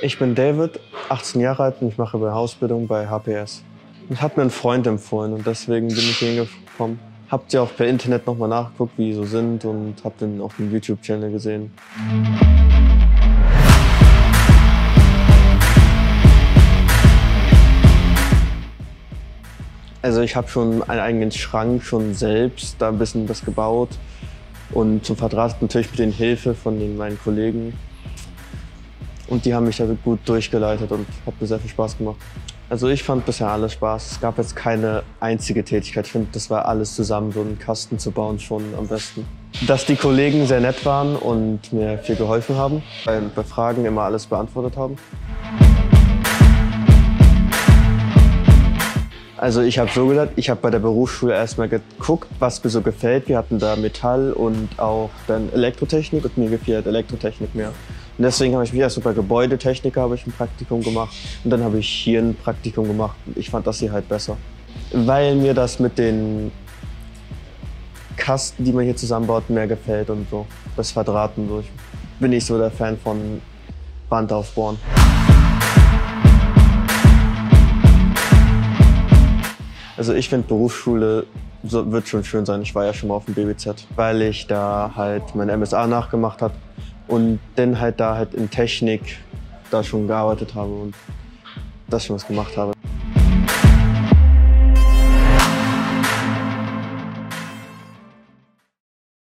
Ich bin David, 18 Jahre alt und ich mache Ausbildung bei HPS. Das hat mir ein Freund empfohlen und deswegen bin ich hier hingekommen. Habt ihr auch per Internet nochmal nachgeguckt, wie die so sind und habt dann auch den YouTube-Channel gesehen. Also ich habe schon einen eigenen Schrank schon selbst da ein bisschen was gebaut und zum Verdrahtet natürlich mit den Hilfe von meinen Kollegen. Und die haben mich da gut durchgeleitet und hat mir sehr viel Spaß gemacht. Also ich fand bisher alles Spaß. Es gab jetzt keine einzige Tätigkeit. Ich finde, das war alles zusammen, so einen Kasten zu bauen schon am besten. Dass die Kollegen sehr nett waren und mir viel geholfen haben, bei Fragen immer alles beantwortet haben. Also ich habe so gesagt, ich habe bei der Berufsschule erstmal geguckt, was mir so gefällt. Wir hatten da Metall und auch dann Elektrotechnik und mir gefiel halt Elektrotechnik mehr. Und deswegen habe ich mich erst so bei Gebäudetechniker habe ich ein Praktikum gemacht und dann habe ich hier ein Praktikum gemacht und ich fand das hier halt besser. Weil mir das mit den Kasten, die man hier zusammenbaut, mehr gefällt und so. Das Verdrahten so. Ich bin nicht so der Fan von Wand aufbohren. Also ich finde Berufsschule wird schon schön sein. Ich war ja schon mal auf dem BWZ, weil ich da halt mein MSA nachgemacht habe und dann halt da halt in Technik da schon gearbeitet habe und das schon was gemacht habe.